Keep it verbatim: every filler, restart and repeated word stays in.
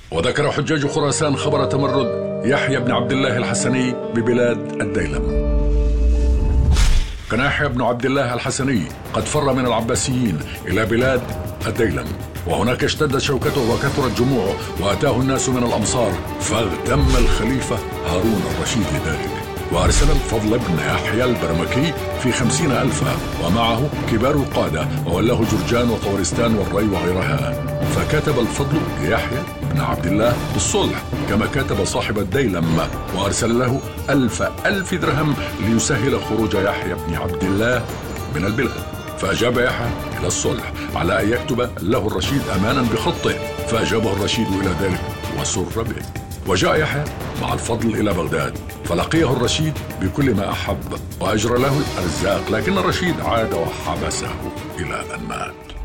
وذكر حجاج خراسان خبر تمرد يحيى بن عبد الله الحسني ببلاد الديلم. كان يحيى بن عبد الله الحسني قد فر من العباسيين إلى بلاد الديلم، وهناك اشتدت شوكته وكثرت جموعه وأتاه الناس من الأمصار، فاغتم الخليفة هارون الرشيد لذلك، وأرسل الفضل بن يحيى البرمكي في خمسين ألفا ومعه كبار القادة، وولاه جرجان وطورستان والري وغيرها. فكتب الفضل ليحيى بن عبد الله بالصلح كما كتب صاحب الديلم، وأرسل له ألف ألف درهم ليسهل خروج يحيى بن عبد الله من البلاد. فأجاب يحيى إلى الصلح على أن يكتب له الرشيد أمانا بخطه، فأجابه الرشيد إلى ذلك وسر به. وجاء يحيى مع الفضل إلى بغداد، فلقيه الرشيد بكل ما أحب وأجرى له الأرزاق، لكن الرشيد عاد وحبسه إلى أن مات.